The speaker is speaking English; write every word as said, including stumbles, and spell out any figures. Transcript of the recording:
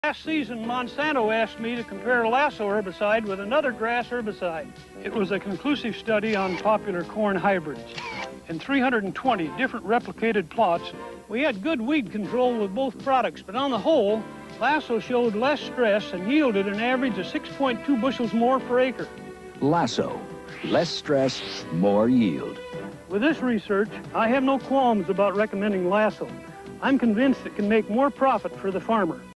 Last season, Monsanto asked me to compare Lasso herbicide with another grass herbicide. It was a conclusive study on popular corn hybrids. In three hundred twenty different replicated plots, we had good weed control with both products, but on the whole, Lasso showed less stress and yielded an average of six point two bushels more per acre. Lasso, less stress, more yield. With this research, I have no qualms about recommending Lasso. I'm convinced it can make more profit for the farmer.